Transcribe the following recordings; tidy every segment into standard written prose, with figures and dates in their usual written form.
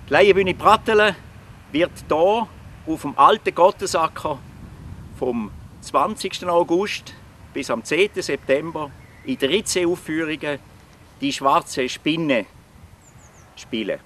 Die Laienbühne Pratteln wird hier auf dem alten Gottesacker vom 20. August bis am 10. September in 13 Aufführungen die schwarze Spinne spielen.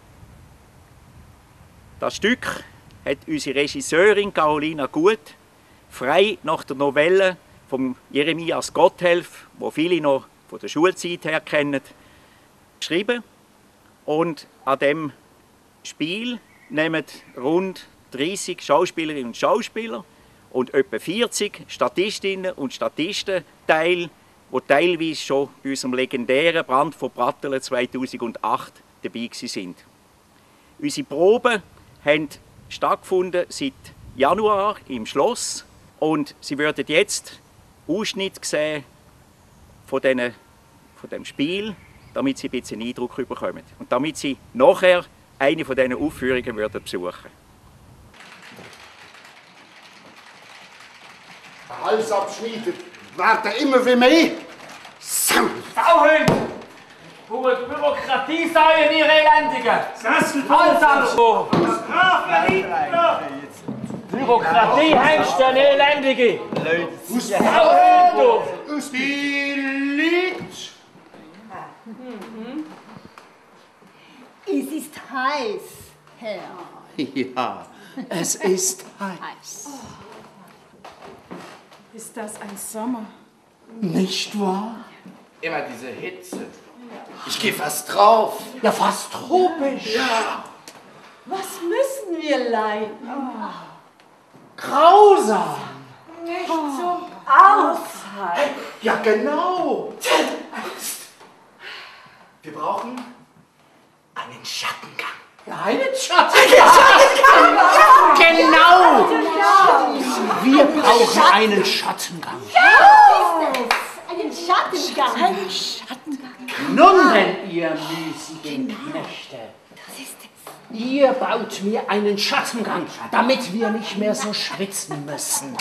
Das Stück hat unsere Regisseurin Carolina Gut frei nach der Novelle von Jeremias Gotthelf, wo viele noch von der Schulzeit her kennen, geschrieben. Und an dem Spiel nehmen rund 30 Schauspielerinnen und Schauspieler und etwa 40 Statistinnen und Statisten teil, die teilweise schon bei unserem legendären Brand von Pratteln 2008 dabei waren. Unsere Proben haben stattgefunden seit Januar im Schloss und Sie würden jetzt Ausschnitt sehen von dem Spiel, damit Sie ein bisschen Eindruck bekommen und damit Sie nachher eine von diesen Aufführungen besuchen würden. Halsabschnitte werden immer wie mehr. Sauhund! Bürokratie sagen, ihr Elendigen! Halsabschnitte! Bürokratie heimst du, Elendige! Sauhund! Die Leute. Es ist heiß, Herr. Ja, es ist heiß. Ist das ein Sommer? Nicht wahr? Immer diese Hitze. Ich gehe fast drauf. Ja, fast tropisch. Ja. Was müssen wir leiden? Grausam. Nicht zum Aushalten. Ja, genau. Wir brauchen einen Schattengang. Ja, einen Schattengang. Genau. Wir brauchen einen Schattengang. Ja, ist es. Einen Schattengang. Ein Schattengang. Nun denn, ihr müßigen Knechte. Das ist es. Ihr baut mir einen Schattengang, damit wir nicht mehr so schwitzen müssen.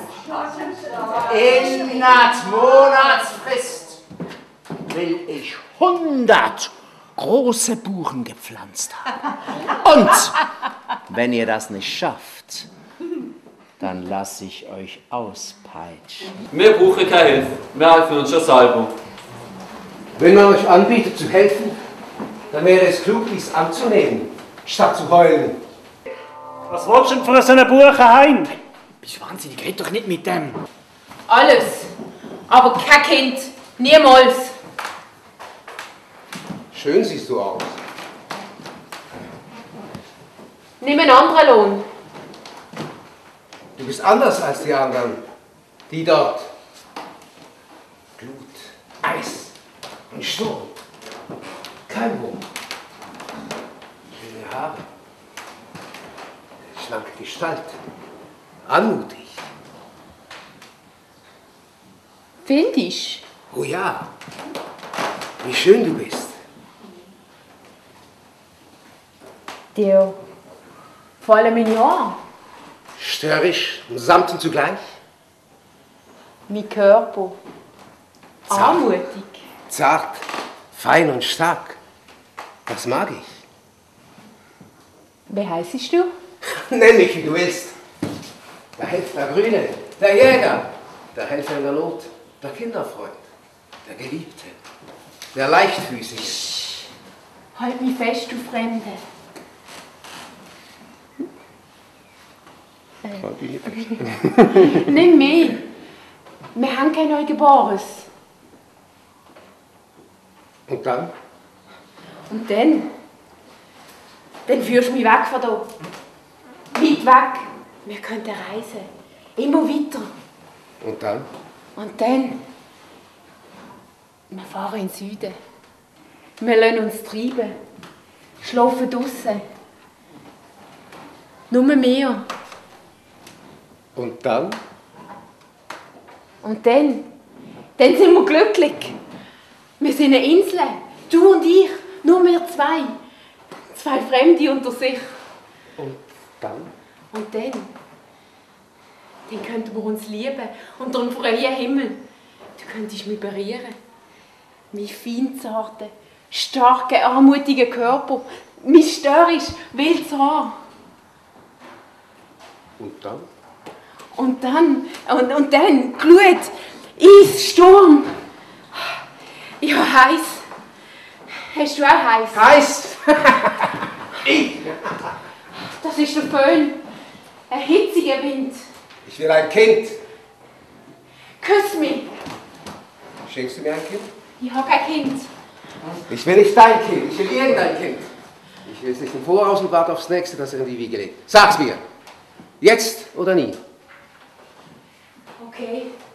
In Monatsfrist will ich 100 große Buchen gepflanzt haben. Und wenn ihr das nicht schafft, dann lasse ich euch auspeitschen. Wir brauchen keine Hilfe. Wir helfen uns schon selber. Wenn man euch anbietet zu helfen, dann wäre es klug, dies anzunehmen, statt zu heulen. Was willst du denn von so einem Buch heim? Bist du wahnsinnig? Red doch nicht mit dem. Alles. Aber kein Kind. Niemals. Schön siehst du aus. Nimm einen anderen Lohn. Du bist anders als die anderen. Die dort. Glut, Eis und Sturm. Kein Wurm. Schöne Haare. Schlanke Gestalt. Anmutig. Findest Oh ja. Wie schön du bist. du? Der. Vor allem in Jahren. Störrisch und samten zugleich. Mein Körper. Zart. Anmutig. Zart, fein und stark. Das mag ich. Wie heisst du? Nenn mich, wie du willst. Der Held, der Grüne, der Jäger, der Helfer in der Not, der Kinderfreund, der Geliebte, der Leichtfüßige. Halt mich fest, du Fremde. Nimm mich. Wir haben kein Neugeborenes. Und dann? Und dann? Dann führst du mich weg von hier. Weit weg. Wir könnten reisen. Immer weiter. Und dann? Und dann? Wir fahren in den Süden. Wir lassen uns treiben. Schlafen draussen. Nur mehr. Und dann? Und dann? Dann sind wir glücklich. Wir sind eine Insel. Du und ich. Nur wir zwei. Zwei Fremde unter sich. Und dann? Und dann? Dann könnten wir uns lieben. Unter einem freien Himmel. Du könntest mich berühren. Mein fein zarten, starken, anmutigen Körper, mysterisch, wildes Haar. Und dann? Und dann, Glut, Eis, Sturm. Ja, heiß. Hast du auch heiß? Heiß! Das ist der Föhn. Ein hitziger Wind. Ich will ein Kind. Küss mich. Schenkst du mir ein Kind? Ich habe kein Kind. Ich will nicht dein Kind, ich will irgendein Kind. Ich will es nicht im Voraus und warte aufs nächste, das er in die Wiege legt. Sag's mir. Jetzt oder nie? Okay.